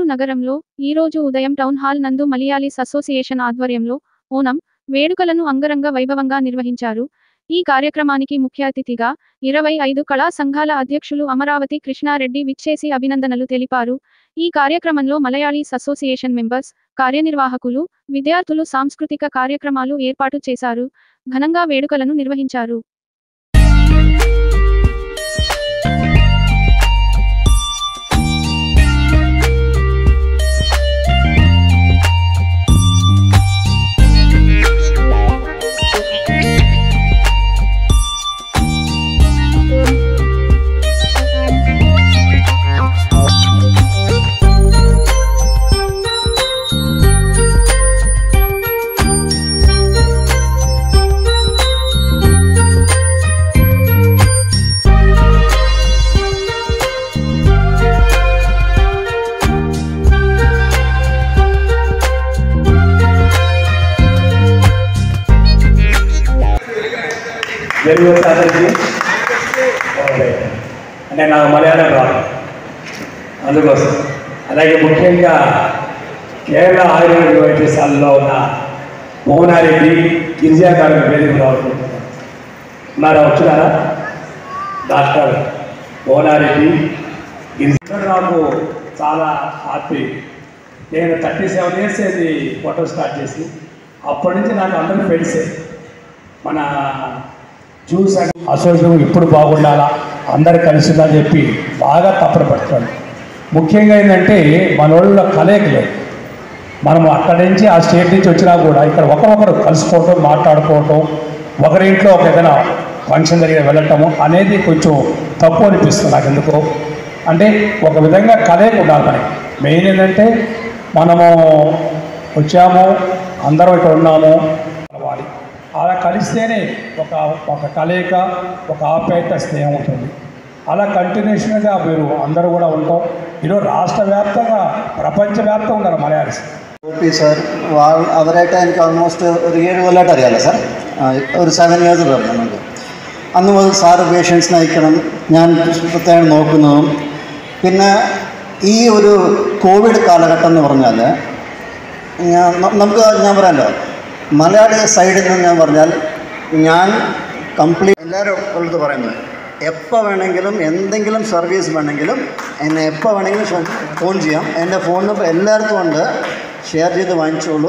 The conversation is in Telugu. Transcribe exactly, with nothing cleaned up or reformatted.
నగరంలో ఈరోజు ఉదయం టౌన్ హాల్ నందు మలయాళీస్ అసోసియేషన్ ఆధ్వర్యంలో ఓనం వేడుకలను అంగరంగ వైభవంగా నిర్వహించారు. ఈ కార్యక్రమానికి ముఖ్య అతిథిగా ఇరవై ఐదు కళా సంఘాల అధ్యక్షులు అమరావతి కృష్ణారెడ్డి విచ్చేసి అభినందనలు తెలిపారు. ఈ కార్యక్రమంలో మలయాళీస్ అసోసియేషన్ మెంబర్స్, కార్యనిర్వాహకులు, విద్యార్థులు సాంస్కృతిక కార్యక్రమాలు ఏర్పాటు చేశారు. ఘనంగా వేడుకలను నిర్వహించారు. తెలుగు సాధనకి అంటే నాకు మలయాళం రాదు, అందుకోసం. అలాగే ముఖ్యంగా కేరళ ఆయుర్వేద వైద్యశాలలో ఉన్న మోహనారెడ్డి గిరిజా గారి వేదిక రావాలనుకుంటున్నాను. ఉన్నారా? వచ్చినారా? డాక్టర్ మోహనారెడ్డి గిరిజా నాకు చాలా హ్యాపీ. నేను థర్టీ సెవెన్ ఇయర్స్ అయింది ఫోటో స్టార్ట్ చేసి. అప్పటి నుంచి నాకు అందరూ ఫ్రెండ్సే. మన జ్యూస్ అసోసియేషన్ ఇప్పుడు బాగుండాలా, అందరు కలిసిందని చెప్పి బాగా తప్పన పడుతున్నాడు. ముఖ్యంగా ఏంటంటే మన వాళ్ళ కలయిక లేదు. మనం అక్కడి నుంచి ఆ స్టేట్ నుంచి వచ్చినా కూడా ఇక్కడ ఒకరొకరు కలుసుకోవటం, మాట్లాడుకోవటం, ఒకరింట్లో ఒక ఏదైనా ఫంక్షన్ జరిగి వెళ్ళటము అనేది కొంచెం తప్పు అనిపిస్తుంది నాకు. ఎందుకో అంటే ఒక విధంగా కలయిక ఉండాలి మనకి. మెయిన్ ఏంటంటే మనము వచ్చాము, అందరం ఇక్కడ ఉన్నాము అవ్వాలి. అలా కలిస్తేనే ఒక ఒక కలయిక, ఒక ఆప్యాయత, స్నేహం ఉంటుంది. అలా కంటిన్యూషన్గా మీరు అందరూ కూడా ఉంటాం. ఈరోజు రాష్ట్ర വ്യാപ്తంగా പ്രപഞ്ചവ്യാപ്തം ഉണ്ടല്ലോ മലയാളീസ്. ഓപ്പി സാർ അവരായിട്ട് എനിക്ക് ഓൾമോസ്റ്റ് ഒരു ഏഴ് കൊല്ലമായിട്ട് അറിയാമല്ലോ സാർ. ഒരു സെവൻ ഇയേഴ്സ് പറഞ്ഞു നമുക്ക്. അന്ന് മുതൽ സാറ് പേഷ്യൻസിനെ അയക്കണം, ഞാൻ പ്രത്യേകം നോക്കുന്നതും. പിന്നെ ഈ ഒരു കോവിഡ് കാലഘട്ടം എന്ന് പറഞ്ഞാൽ ഞാൻ നമുക്ക് ഞാൻ പറയാമല്ലോ, മലയാളി സൈഡിൽ നിന്ന് ഞാൻ പറഞ്ഞാൽ ഞാൻ കംപ്ലീറ്റ് എല്ലാവരും ഉള്ളത് പറയുന്നത്, എപ്പോൾ വേണമെങ്കിലും എന്തെങ്കിലും സർവീസ് വേണമെങ്കിലും എന്നെ എപ്പോൾ വേണമെങ്കിലും ഫോൺ ചെയ്യാം. എൻ്റെ ഫോൺ നമ്പർ എല്ലായിടത്തും ഉണ്ട്, ഷെയർ ചെയ്ത് വാങ്ങിച്ചോളൂ.